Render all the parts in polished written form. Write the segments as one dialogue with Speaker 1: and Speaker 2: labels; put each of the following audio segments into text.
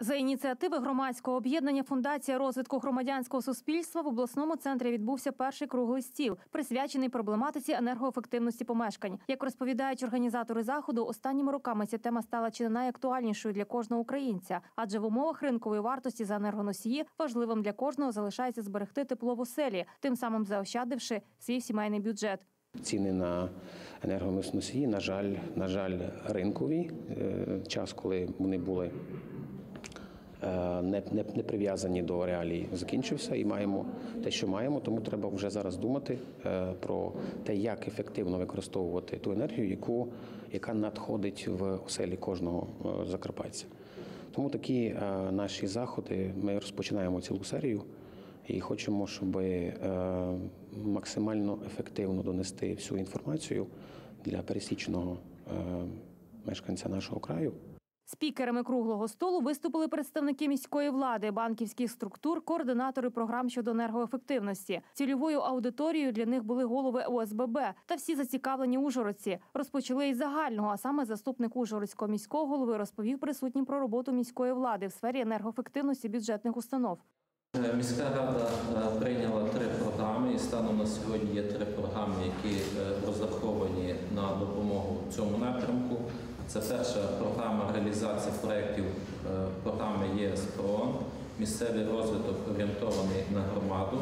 Speaker 1: За ініціативи громадського об'єднання «Фундація розвитку громадянського суспільства» в обласному центрі відбувся перший круглий стіл, присвячений проблематиці енергоефективності помешкань. Як розповідають організатори заходу, останніми роками ця тема стала чи не найактуальнішою для кожного українця. Адже в умовах ринкової вартості за енергоносії важливим для кожного залишається зберегти тепло в оселі, тим самим заощадивши свій сімейний бюджет.
Speaker 2: Ціни на енергоносії, на жаль, ринкові. Час, коли вони були не прив'язані до реалій, закінчився і маємо те, що маємо, тому треба вже зараз думати про те, як ефективно використовувати ту енергію, яка надходить в оселі кожного закарпатця. Тому такі наші заходи, ми розпочинаємо цілу серію і хочемо, щоб максимально ефективно донести всю інформацію для пересічного мешканця нашого краю.
Speaker 1: Спікерами круглого столу виступили представники міської влади, банківських структур, координатори програм щодо енергоефективності. Цільовою аудиторією для них були голови ОСББ та всі зацікавлені ужгородці. Розпочали із загального, а саме заступник Ужгородського міського голови розповів присутнім про роботу міської влади в сфері енергоефективності бюджетних установ.
Speaker 3: Міська рада прийняла 3 програми і станом на сьогодні є 3 програми, які розраховані на допомогу в цьому напрямку. Це перша програма реалізації проєктів програми ЄС ПРООН, місцевий розвиток орієнтований на громаду,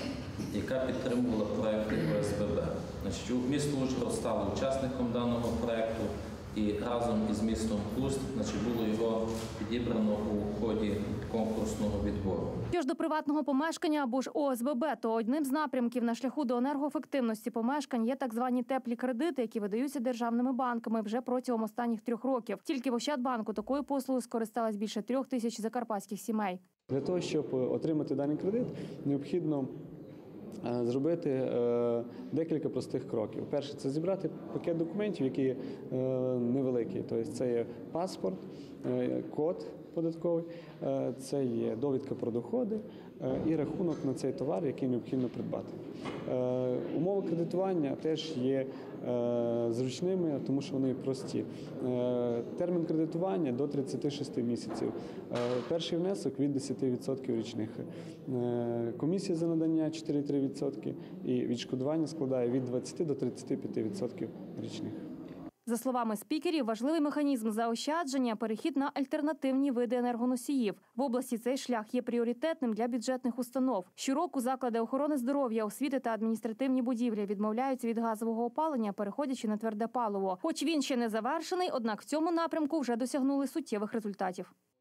Speaker 3: яка підтримувала проєкти ОСББ. Місто Ужгород стало учасником даного проєкту і разом із містом Хуст було його підібрано у ході конкурсного відбору.
Speaker 1: Що ж до приватного помешкання або ж ОСББ, то одним з напрямків на шляху до енергоефективності помешкань є так звані теплі кредити, які видаються державними банками вже протягом останніх 3 років. Тільки в Ощадбанку такою послугою скористалось більше 3 тисяч закарпатських сімей.
Speaker 4: Для того, щоб отримати даний кредит, необхідно зробити декілька простих кроків. Перше – це зібрати пакет документів, які невеликі. Тобто це є паспорт, код податковий, це є довідка про доходи і рахунок на цей товар, який необхідно придбати. Умови кредитування теж є зручними, тому що вони прості. Термін кредитування до 36 місяців. Перший внесок від 10% річних. Комісія за надання 4,3% і відшкодування складає від 20 до 35% річних.
Speaker 1: За словами спікерів, важливий механізм заощадження – перехід на альтернативні види енергоносіїв. В області цей шлях є пріоритетним для бюджетних установ. Щороку заклади охорони здоров'я, освіти та адміністративні будівлі відмовляються від газового опалення, переходячи на тверде паливо. Хоч він ще не завершений, однак в цьому напрямку вже досягнули суттєвих результатів.